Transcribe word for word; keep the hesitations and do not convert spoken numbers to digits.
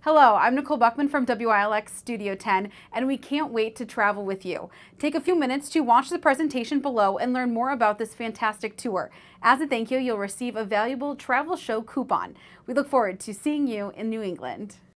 Hello, I'm Nicole Buchmann from W I L X Studio ten, and we can't wait to travel with you. Take a few minutes to watch the presentation below and learn more about this fantastic tour. As a thank you, you'll receive a valuable travel show coupon. We look forward to seeing you in New England.